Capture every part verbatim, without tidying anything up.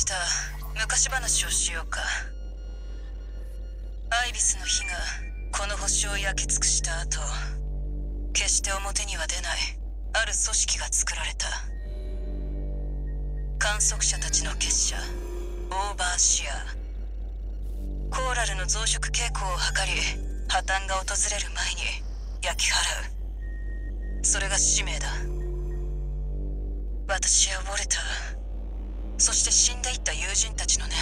ジター、昔話をしようか。アイビスの火がこの星を焼き尽くした後、決して表には出ないある組織が作られた。観測者たちの結社、オーバーシア。コーラルの増殖傾向を図り、破綻が訪れる前に焼き払う。それが使命だ。私やウォルター、そして死んでいった友人たちのね。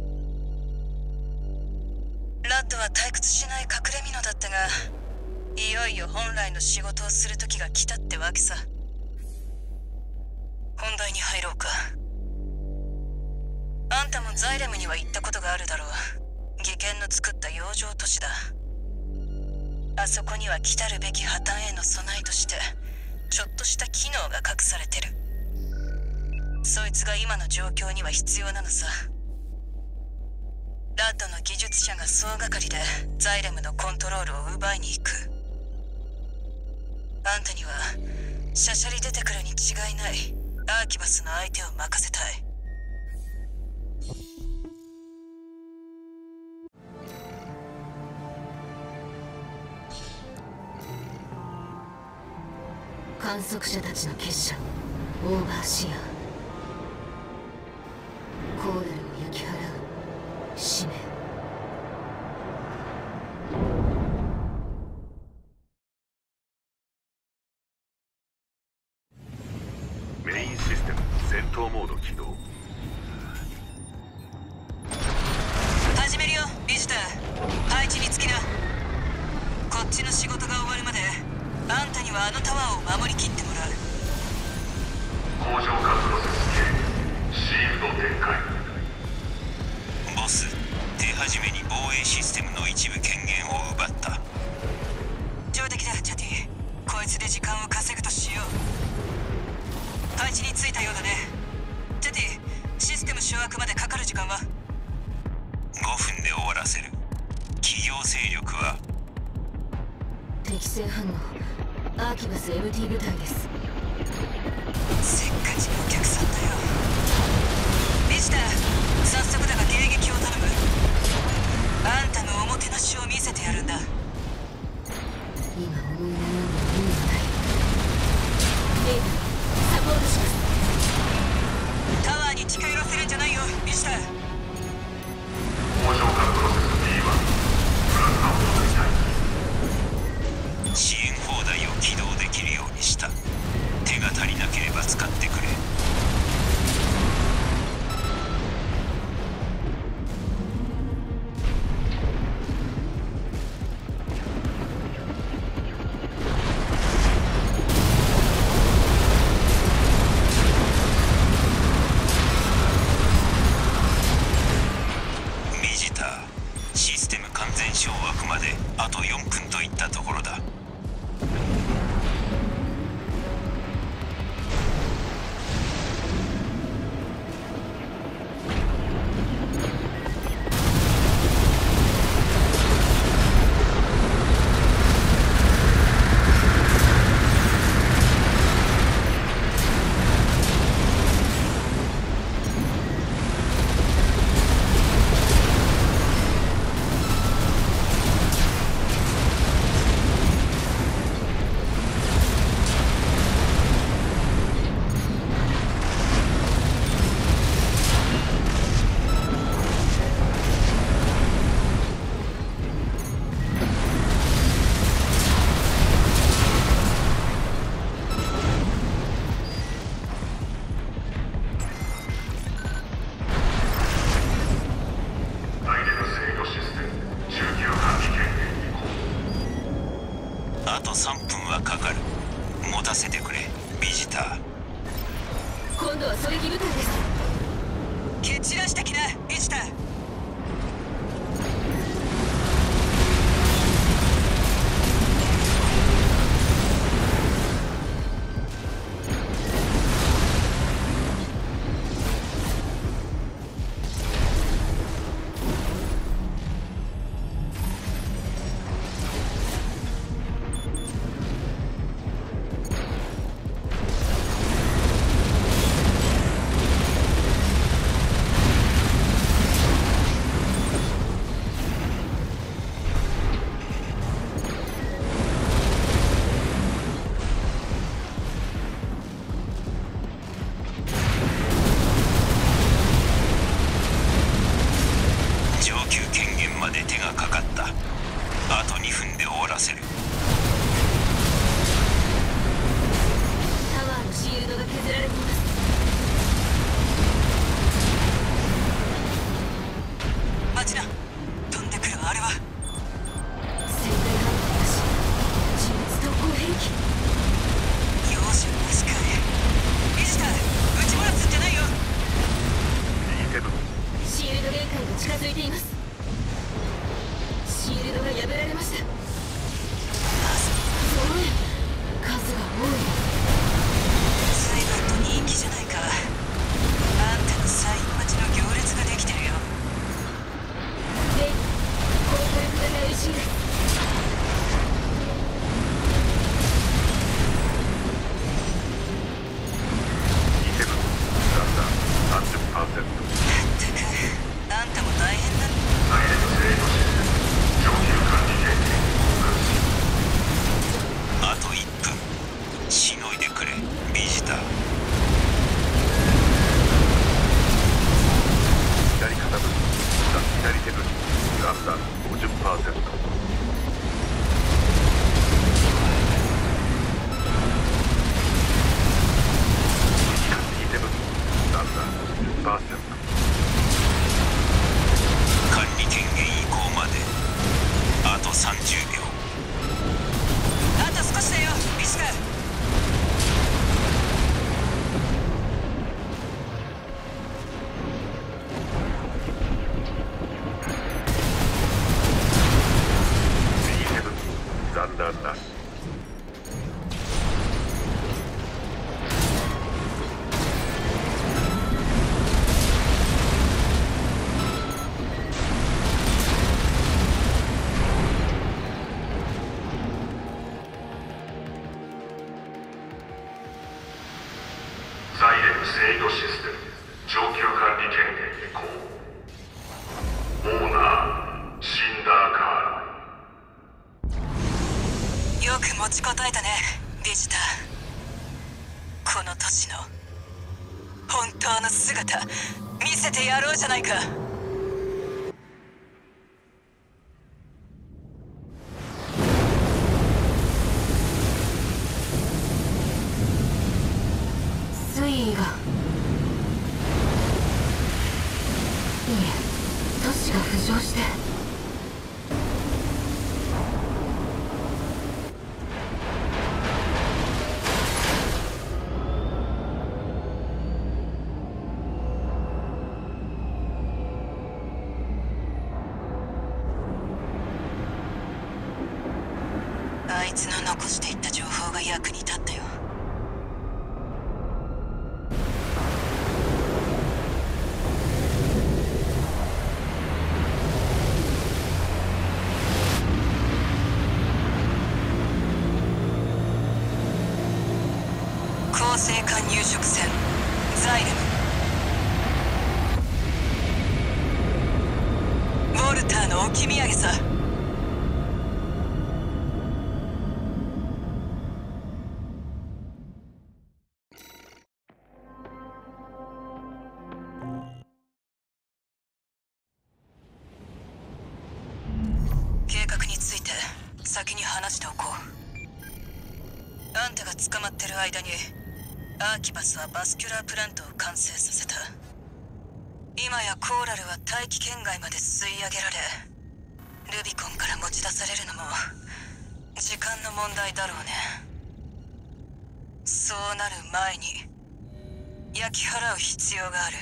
ラッドは退屈しない隠れ蓑だったが、いよいよ本来の仕事をする時が来たってわけさ。本題に入ろうか。あんたもザイレムには行ったことがあるだろう。義剣の作った養生都市だ。あそこには来たるべき破綻への備えとしてちょっとした機能が隠されてる。そいつが今の状況には必要なのさ。ラッドの技術者が総がかりでザイレムのコントロールを奪いに行く。あんたにはしゃしゃり出てくるに違いないアーキバスの相手を任せたい。 観測者たちの結社、オーバーシア。コーラルを焼き払う使命。 メインシステム戦闘モード起動。 始めるよ、ビジター。配置につきな。こっちの仕事が終わるまであんたにはあのタワーを守りきってもらう。 工場化プロセス系シールド展開。 ボス、手始めに防衛システムの一部権限を奪った。 上出来だ、チャティ。こいつで時間を稼ぐとしよう。配置についたようだね。チャティ、システム掌握までかかる時間はごふんで終わらせる。企業勢力は適正反応、アーキバス エムティー 部隊です。 せっかちのお客さんだよ。ビジター、早速だが迎撃を頼む。あんたのおもてなしを見せてやるんだ。 今思い悩む意味がない。レイダー、サポートします。 タワーに近寄らせるんじゃないよ、ビジター。 工場化プロセス ビーワン プラスアップ状態。 支援砲台を起動できるようにした。手が足りなければ使ってくれ。ビジター、システム完全掌握まであとよんぷんといったところだ。あとさんぷんはかかる。持たせてくれ、ビジター。 今度は狙撃部隊です。 蹴散らしてきな、ビジター。 シールドが破られました。そうね、数が多い。 随分と人気じゃないか。あんたのサイン待ちの行列ができてるよ。 レイブ、高火力型 エルシー です。 さんじゅっパーセント。 ったく、あんたも大変だ。 サイレン制御システム上級管理権限あといっぷんしのいでくれビジター。 左肩部左手部ランダー ごじゅっパーセント。右手部ランダー じゅっパーセント。 管理権限移行まであとさんじゅうびょう。 あと少しだよ、ビスター。 右手部ランダーなし。サイレン制御システム上級管理権限移行。オーナーシンダーカール。 よく持ちこたえたね、ビジター。この都市の本当の姿見せてやろうじゃないか。 水位が、いえ、都市が浮上して。 あいつの残していった情報が役に立ったよ。構成艦入植船ザイレム。ウォルターの置き土産さ。計画について先に話しておこう。あんたが捕まってる間にアーキバスはバスキュラープラントを完成させた。今やコーラルは大気圏外まで吸い上げられ、ルビコンから持ち出されるのも時間の問題だろうね。そうなる前に焼き払う必要がある。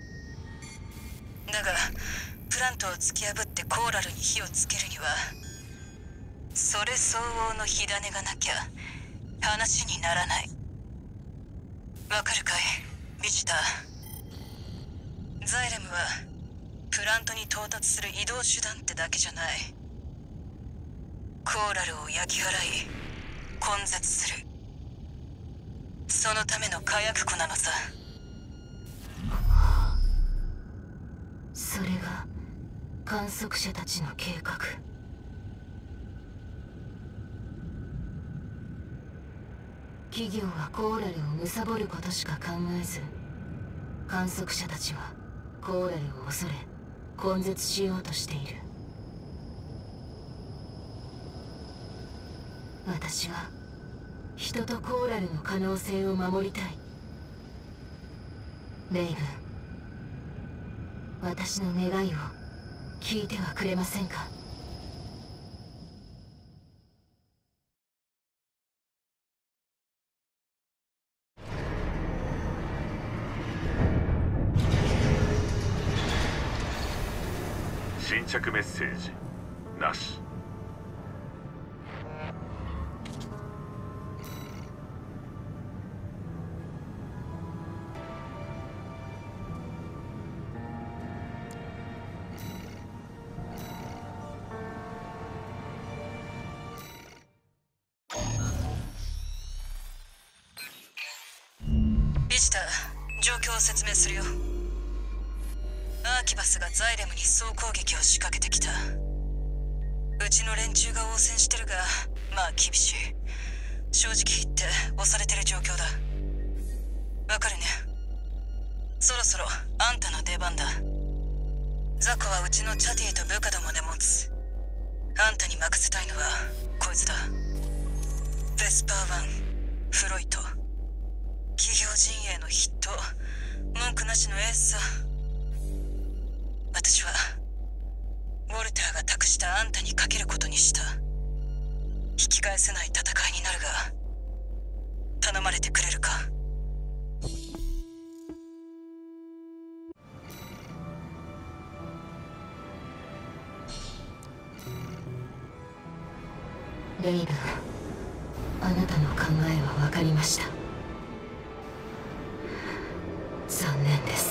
だがプラントを突き破ってコーラルに火をつけるにはそれ相応の火種がなきゃ話にならない。わかるかい、ビジター。ザイレムはプラントに到達する移動手段ってだけじゃない。コーラルを焼き払い根絶する、そのための火薬庫なのさ。 それが観測者たちの計画。企業はコーラルを貪ることしか考えず、観測者たちはコーラルを恐れ根絶しようとしている。私は人とコーラルの可能性を守りたい。レイブン、私の願いを聞いてはくれませんか。 新着メッセージ。 なし。 ビジター、状況を説明するよ。アーキバスがザイレムに総攻撃を仕掛けてきた。うちの連中が応戦してるが、まあ厳しい。正直言って押されてる状況だ。わかるね。そろそろあんたの出番だ。ザコはうちのチャティと部下どもで持つ。あんたに任せたいのはこいつだ。ベスパーワン、フロイト。企業陣営の筆頭、文句なしのエースさ。私はウォルターが託したあんたにかけることにした。引き返せない戦いになるが頼まれてくれるか。 レイブン、あなたの考えは分かりました。残念です。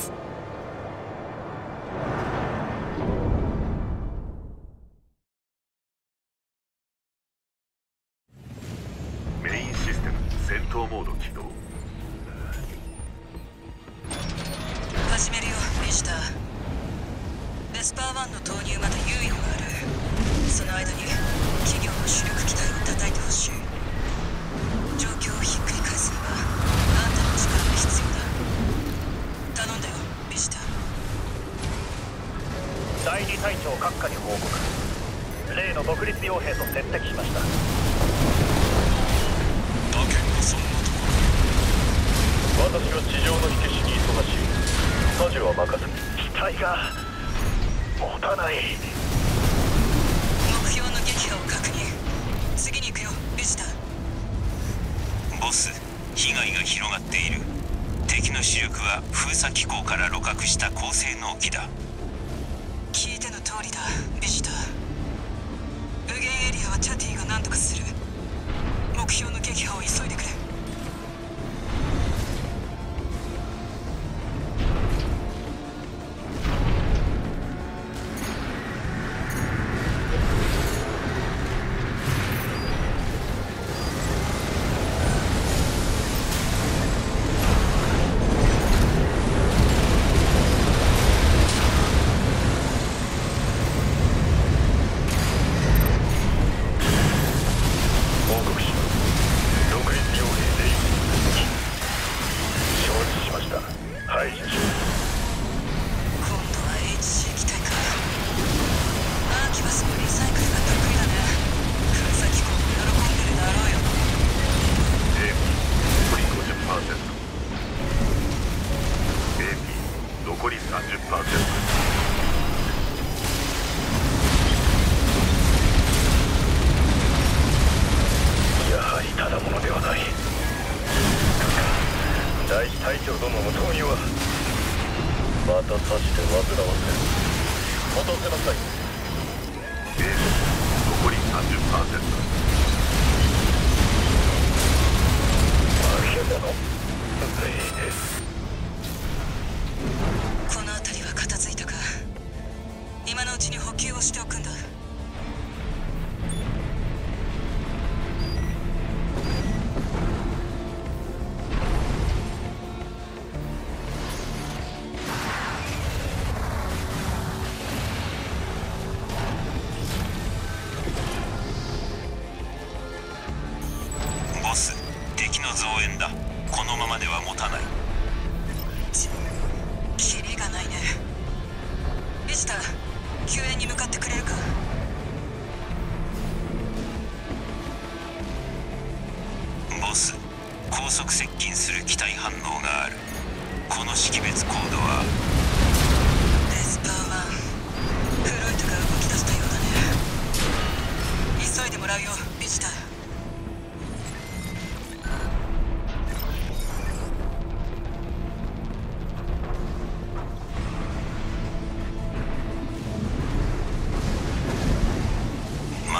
メインシステム戦闘モード起動。 始めるよ、ミスター。ベスパーワンの投入まで猶予がある。その間に企業の主力機体を叩いてほしい。状況をひっくり返すにはあんたの力が必要だ。頼んだよ、ビジター。 第二隊長閣下に報告。例の独立傭兵と接敵しました。 馬券がそんなところ。 私は地上の火消しに忙しい。サジは任せ。機体が持たない。 目標の撃破を確認。次に行くよ、ビジター。 ボス、被害が広がっている。敵の主力は封鎖機構から露獲した高性能機だ。 聞いての通りだ、ビジター。無限エリアはチャティが何とかする。目標の撃破を急いでくれ。 ボス、敵の増援だ。このままでは持たない。 キリがないね。ビジター、救援に向かってくれるか。 ボス、高速接近する機体反応がある。この識別コードはベスパーワン、フロイトが動き出したようだね。急いでもらうよ、ビジター。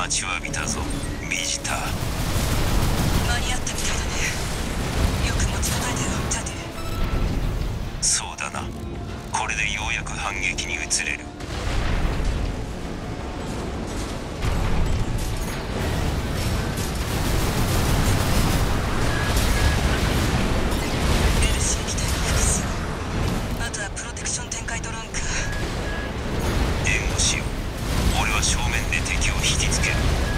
待ちわびたぞビジター。 間に合ったみたいだね。よく持ちこたえたよジャティ。 そうだな。これでようやく反撃に移れる。 エルシー機体が複数。あとはプロテクション展開ドローンか。 援護しよう。俺は正面で敵を引きつける。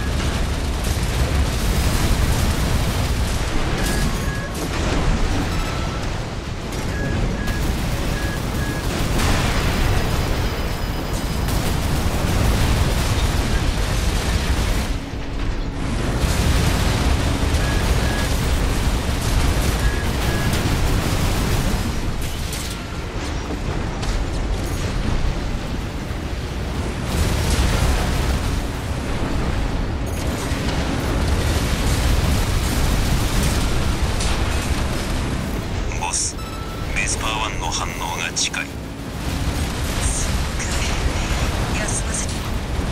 ベスパーワンの反応が近い。 そうかい。休ませて。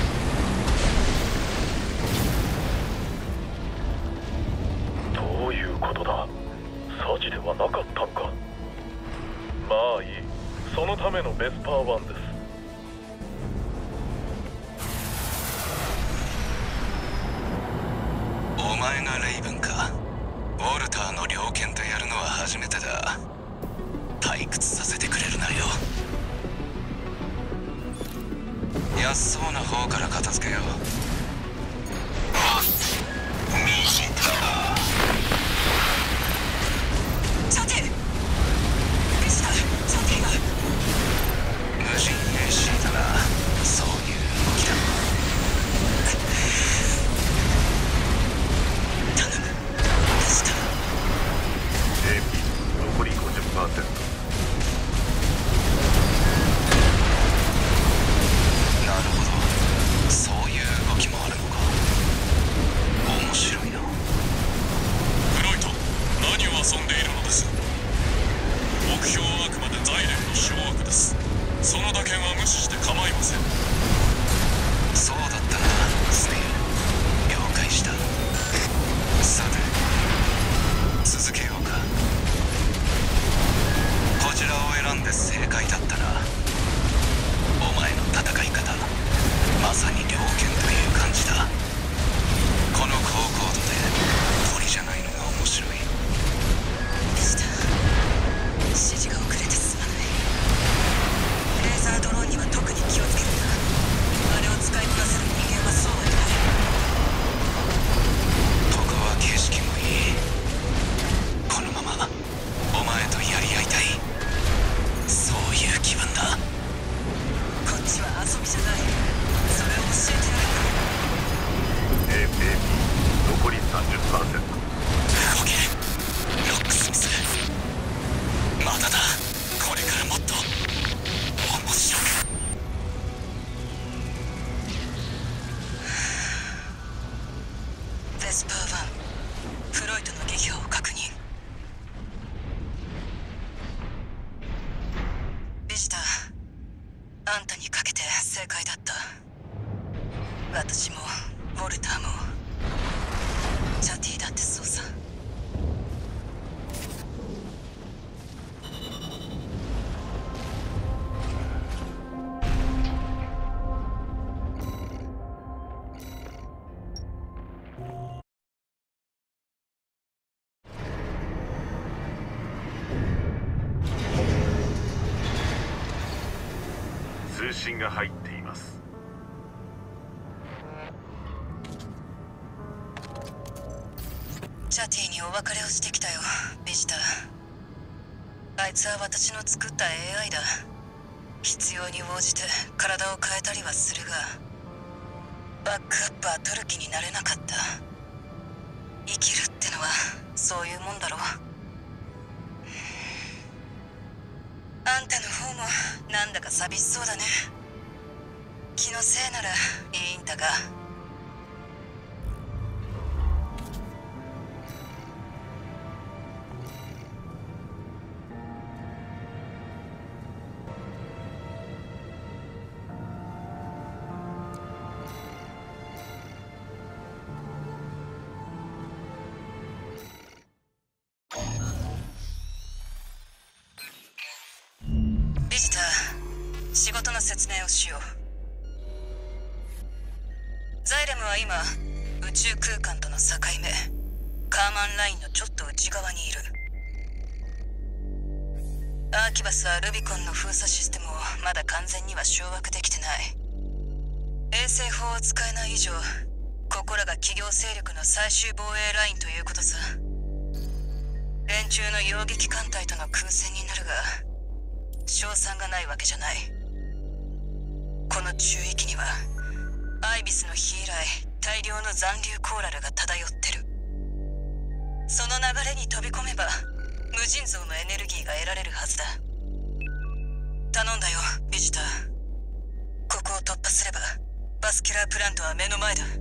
どういうことだ。サジではなかったのか。まあいい。そのためのベスパーワンです。 お前がレイブンか。ウォルターの猟犬とやるのは初めてだ。退屈させてくれるなよ。安そうな方から片付けよう。ミジター。 ジャティ。ビジタージャティが。 無人 エーシー だな。そういう動きだ。 頼むビジター。 エーピー 残り ごじゅっパーセント。 なるほど、そういう動きもあるのか。面白いな。 フロイト、何を遊んでいるのです。目標はあくまでザイレンの掌握です。その打鍵は無視して構いません。 そうだったなスネイル。了解した。さて続けようか。こちらを選んで正解だったな。お前の戦い方、まさに猟犬という感じだ。この高高度で鳥じゃないのが面白い。 ビジター、指示が遅れてすまない。レーザードローンには特に気をつけるんだ。あれを使いこなせる人間はそうはいない。 ここは景色もいい。このままお前とやり合いたい。そういう気分だ。 こっちは遊びじゃない。それを教えてやる。 エーピー 残り さんじゅっパーセント。 動けロックスミス。まだだ。これからもっと面白く。 ベスパーワン、フロイトの撃破を確認。ビジター、あんたにかけて正解だった。私もウォルターもジャティだってそうさ。 通信が入っています。 ジャティにお別れをしてきたよビジター。あいつは私の作った エーアイ だ。必要に応じて体を変えたりはするが、バックアップは取る気になれなかった。生きるってのはそういうもんだろう。あんたの方もなんだか寂しそうだね。気のせいならいいんだが。 の説明をしよう。ザイレムは今宇宙空間との境目、カーマンラインのちょっと内側にいる。アーキバスはルビコンの封鎖システムをまだ完全には掌握できてない。衛星砲を使えない以上、ここらが企業勢力の最終防衛ラインということさ。連中の擁撃艦隊との空戦になるが勝算がないわけじゃない。この中域にはアイビスの日以来大量の残留コーラルが漂ってる。その流れに飛び込めば無尽蔵のエネルギーが得られるはずだ。頼んだよビジター。ここを突破すればバスキュラープラントは目の前だ。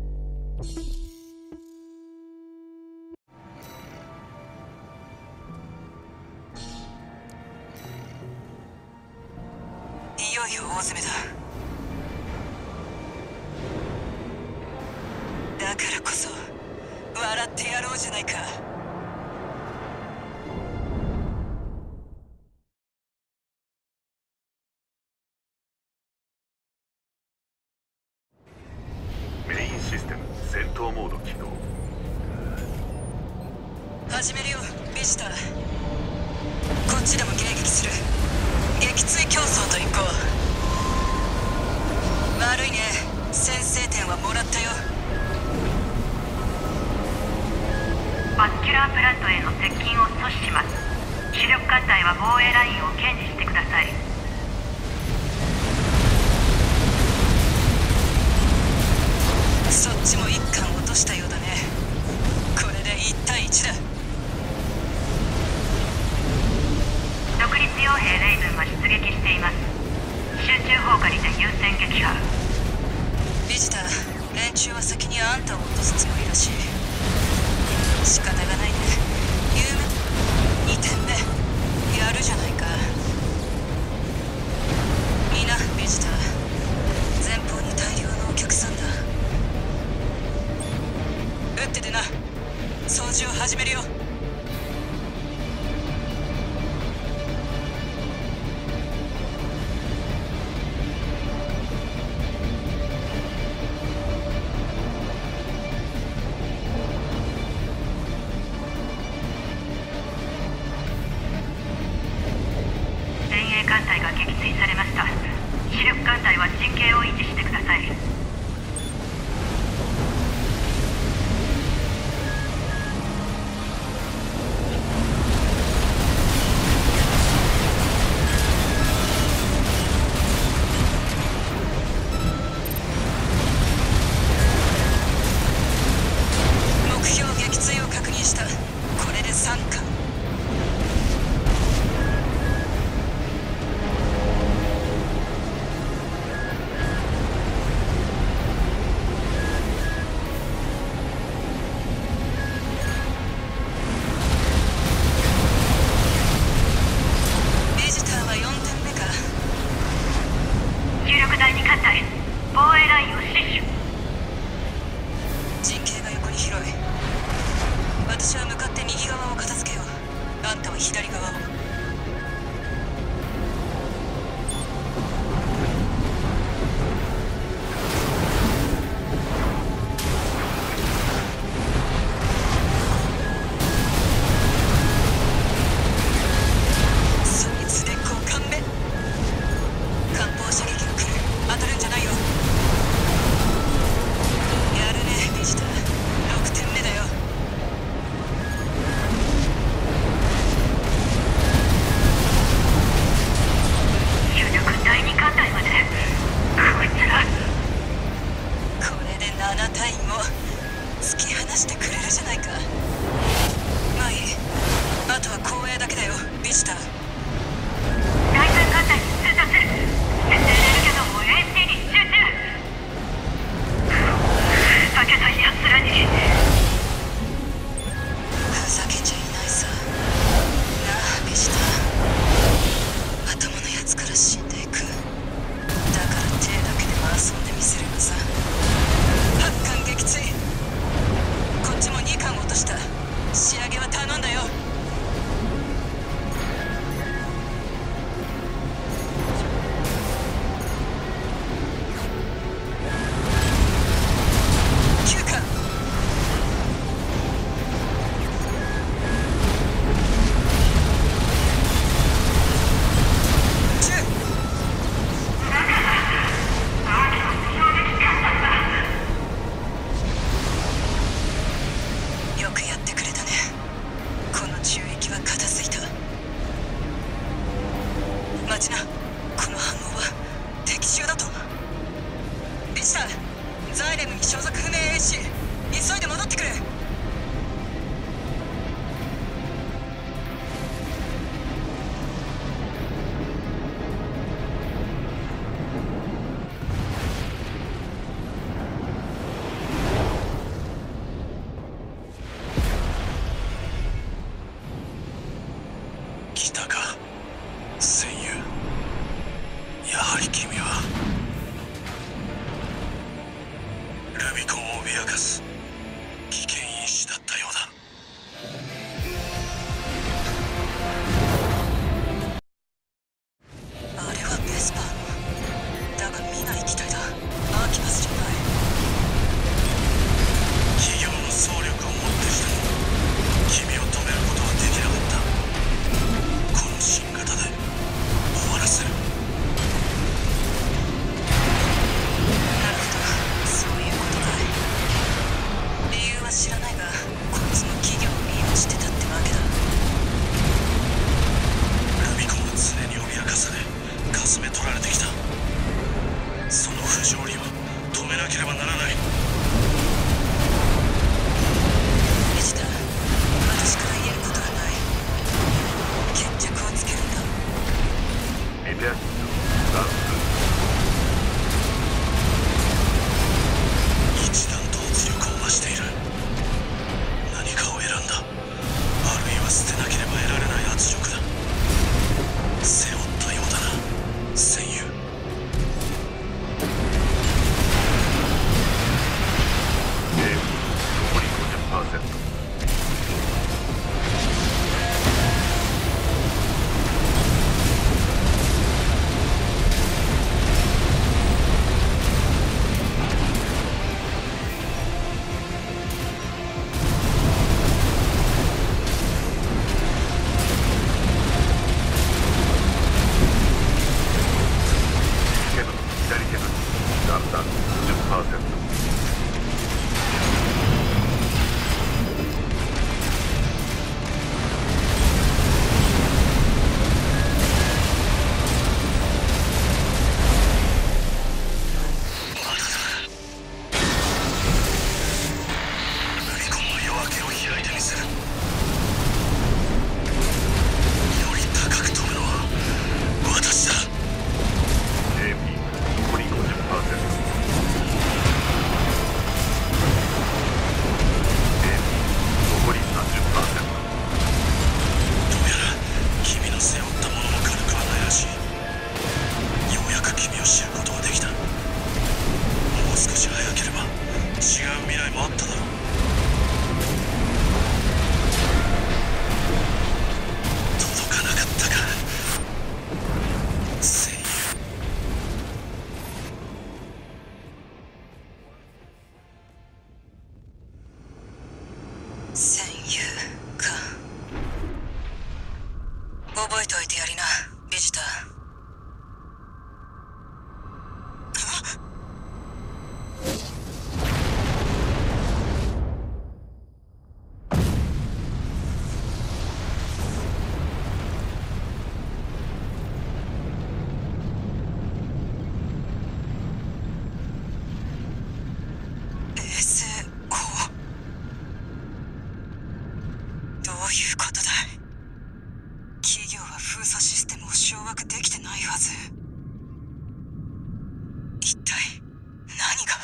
いよいよ大詰めだ。だからこそ笑ってやろうじゃないか。 メインシステム戦闘モード起動。 始めるよビジター。こっちでも迎撃する。撃墜競争といこう。悪いね、先制点はもらったよ。 バスキュラープラントへの接近を阻止します。主力艦隊は防衛ラインを堅持してください。 そっちも一艦落としたようだね。これでいち対いちだ。 独立傭兵レイブンが出撃しています。集中砲火にて優先撃破。 ビジター、連中は先にあんたを落とすつもりらしい。仕方がないね。有名にてんめやるじゃないか。みんなビジター、前方に大量のお客さんだ。撃っててな。掃除を始めるよ。 前衛艦隊が撃墜されました。主力艦隊は陣形を維持してください。 ビジター、ザイレムに所属不明兵士、急いで戻ってくれ。 来たか、戦友。やはり君はルビコンを脅かす危険因子だったようだ。 あれはベスパーの、だが見ない機体だ。アーキバスじゃない。 企業の総力をもってしても君を止めることはできなかった。この新型で終わらせる。 なるほど、そういうことかい。理由は知らないが、こいつの企業を利用してたってわけだ。 ルビコンは常に脅かされかすめ取られてきた。その不条理を止めなければならない。 ビジター、私から言えることはない。決着をつけるんだ。 エテアシスダンス一段と圧力を増している。何かを選んだ。あるいは捨てなければ得られない圧力だ。背負ったようだな、戦友。 ゲーム残り ごじゅっパーセント。ケブン左ケブンランダン じゅっパーセント。 ルビコンの夜明けを開いてみせる。より高く飛ぶのは私だ。 エーピー 残り ごじゅっパーセント。エーピー 残り さんじゅっパーセント。 どうやら君の背負ったものも軽くはないらしい。ようやく君を知ることができた。もう少し早ければ違う未来もあっただろう。届かなかったか、戦友。 戦友か。覚えておいてやりな、ビジター。衛星砲、どういうことだい。企業は封鎖システムを掌握できてないはず。一体何が。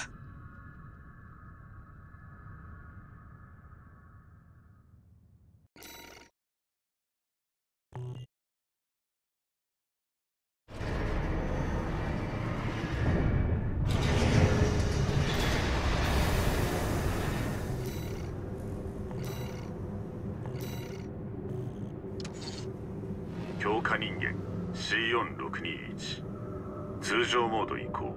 強化人間 シーよんろくにいち 通常モード移行。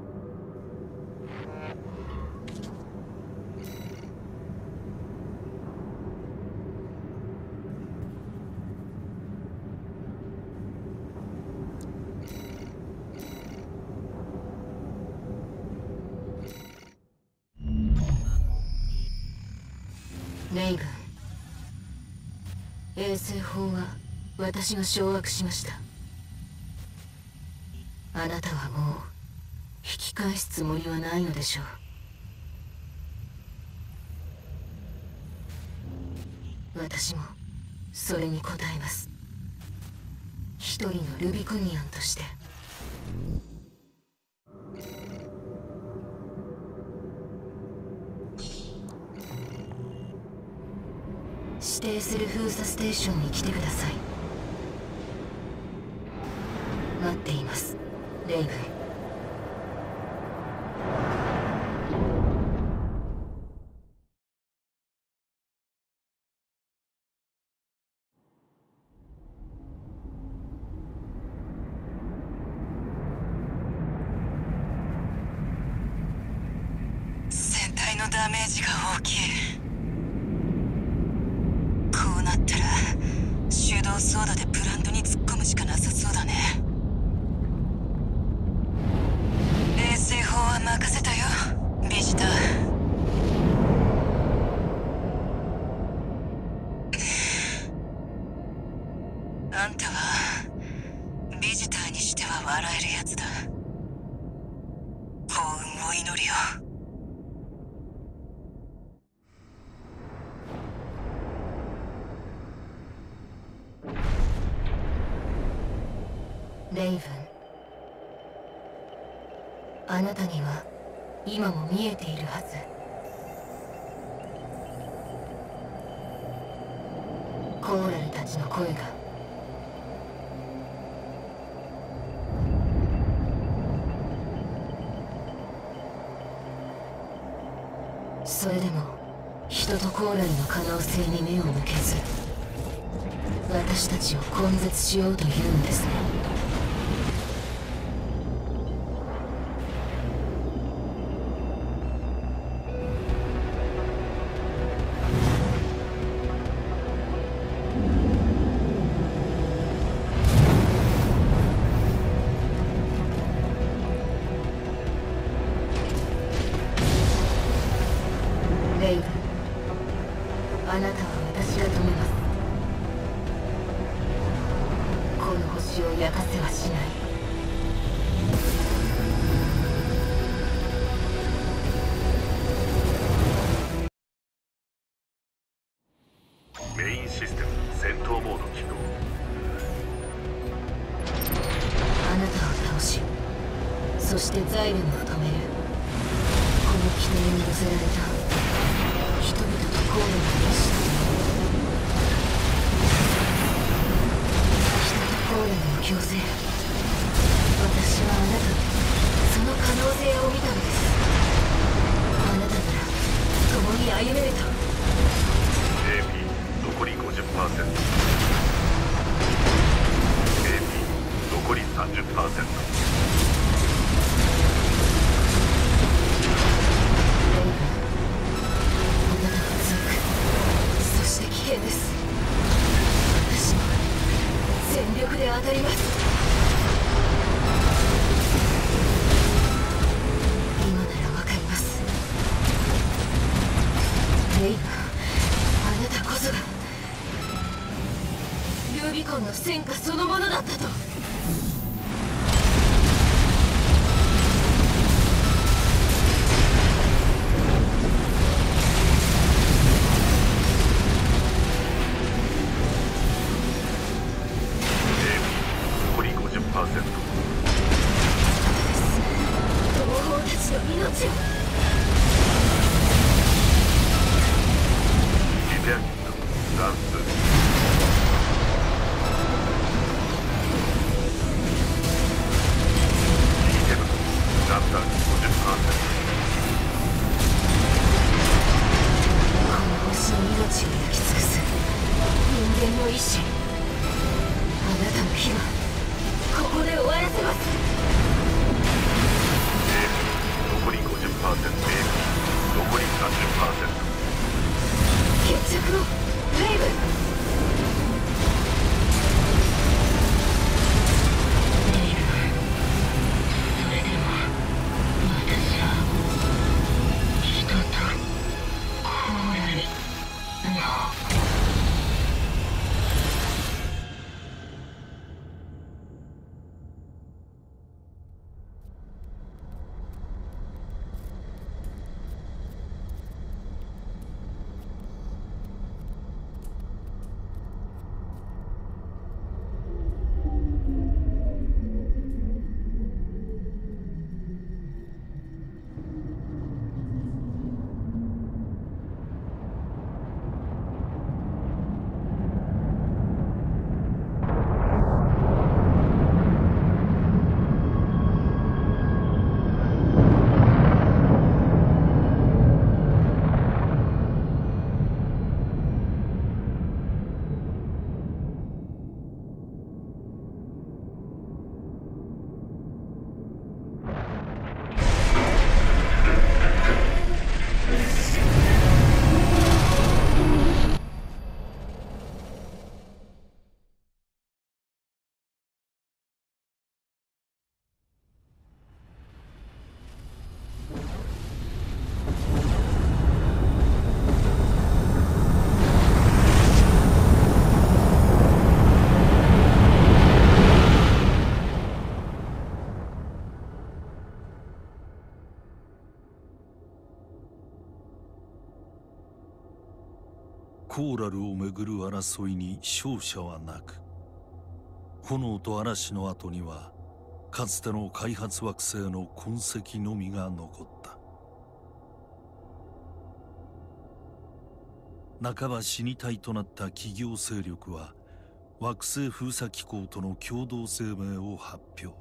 レイブン、衛星砲は私が掌握しました。あなたはもう引き返すつもりはないのでしょう。私もそれに応えます。一人のルビコニアンとして。指定する封鎖ステーションに来てください。待っています、レイブン。 船体のダメージが大きい。こうなったら手動ソードでプラントに突っ込むしかなさそうだね。衛星砲は任せたよ、ビジター。あんたはビジターにしては笑えるやつだ。幸運を祈るよ。 レイブン、あなたには今も見えているはず。コーラルたちの声が。それでも人とコーラルの可能性に目を向けず、私たちを根絶しようというんですね。レイブン、あなたは私が止めます。この星を焼かせはしない。 メインシステム戦闘モード起動。 あなたを倒し、そしてザイレムを止める。この規定に寄せられた人々とコーラルの意志と人とコーラルの共生。私はあなたにその可能性を見たのです。あなたなら共に歩めると。 エーピー 残り ごじゅっパーセント。 エーピー 残り さんじゅっパーセント。 そして危険です。私も全力で当たります。今ならわかります。レイブン、あなたこそがルービコンの戦果そのものだったと。 残りさんじゅっパーセント。 決着をレイブン。 コーラルをめぐる争いに勝者はなく、炎と嵐の後にはかつての開発惑星の痕跡のみが残った。半ば死に体となった企業勢力は惑星封鎖機構との共同声明を発表。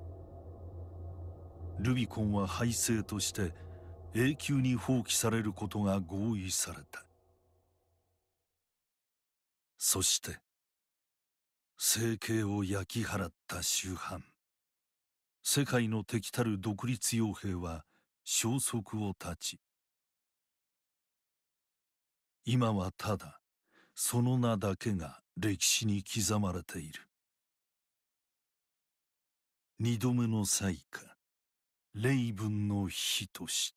ルビコンは廃星として永久に放棄されることが合意された。そして生計を焼き払った周藩、世界の敵たる独立傭兵は消息を絶ち、今はただその名だけが歴史に刻まれている。二度目の災禍、レイブンの日として。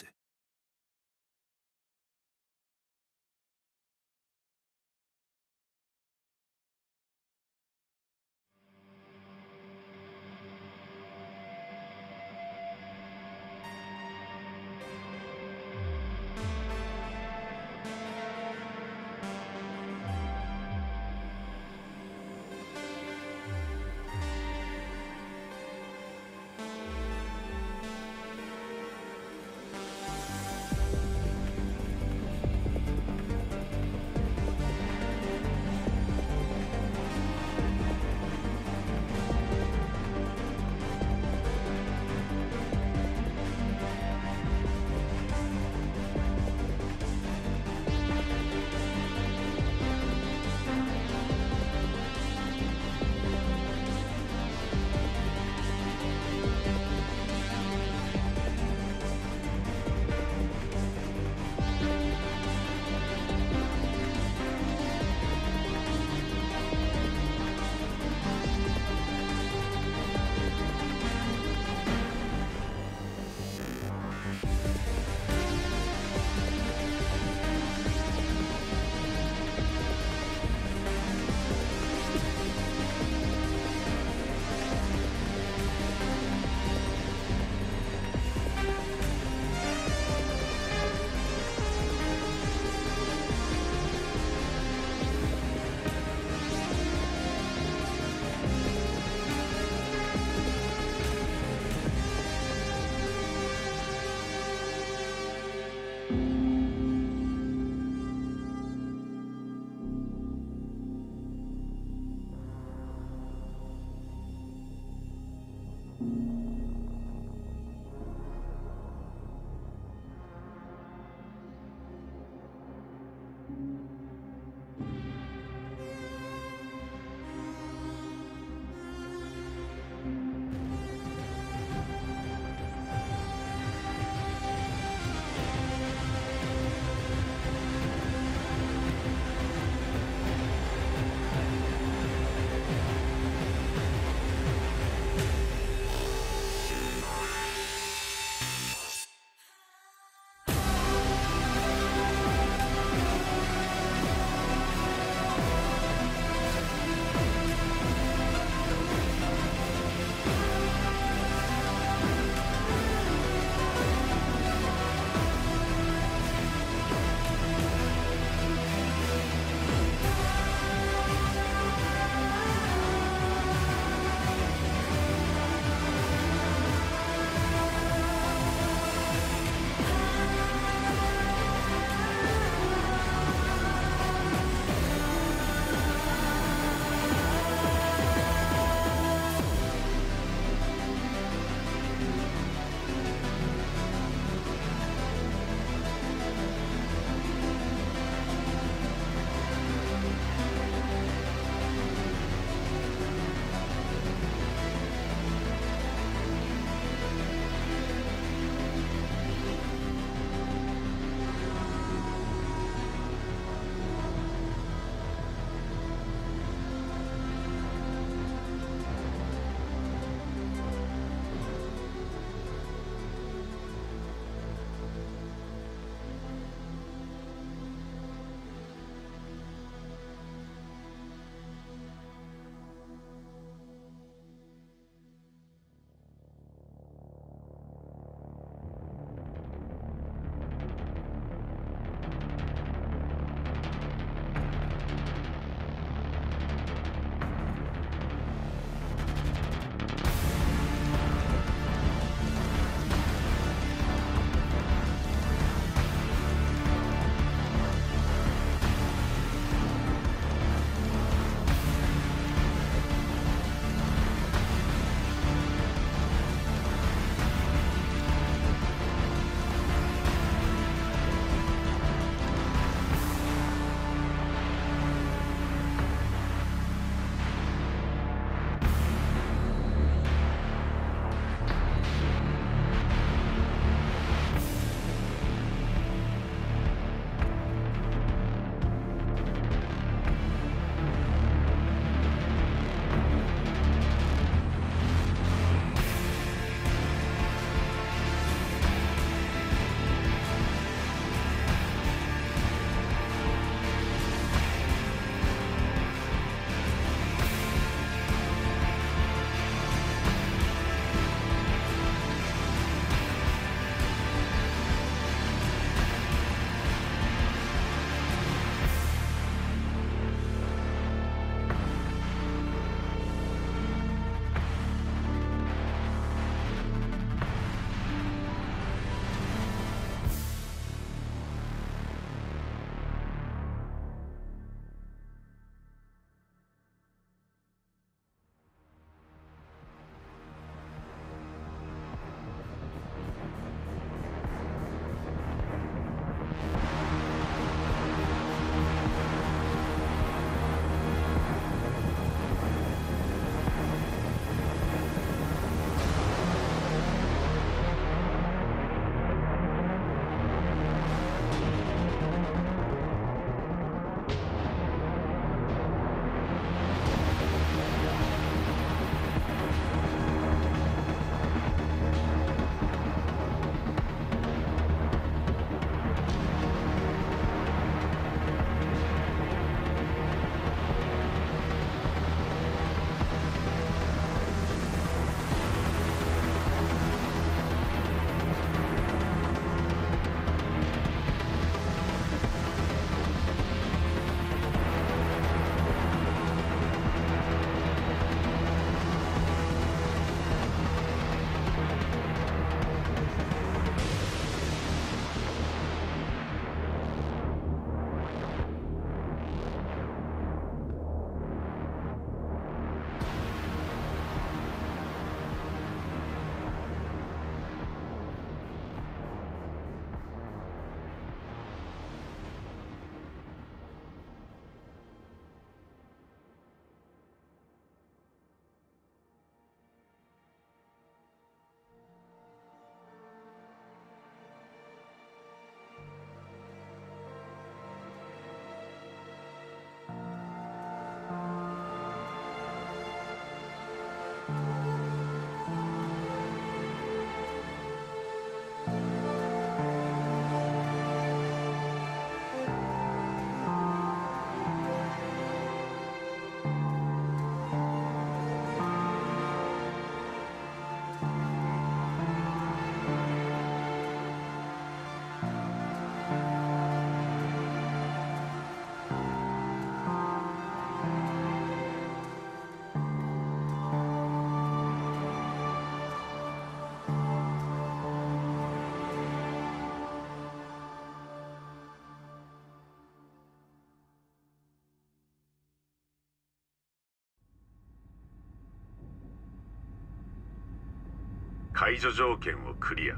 解除条件をクリア。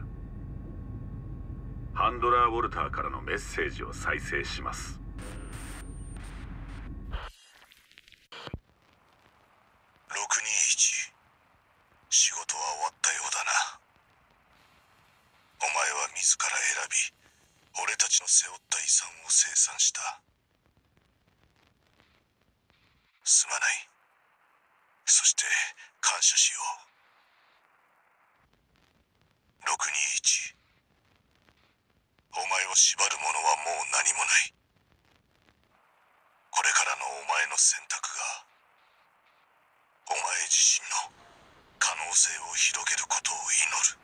ハンドラー・ウォルターからのメッセージを再生します。 ろくにいち、仕事は終わったようだな。お前は自ら選び、俺たちの背負った遺産を清算した。すまない。そして感謝しよう。ろくにいち、お前を縛るものはもう何もない。これからのお前の選択がお前自身の可能性を広げることを祈る。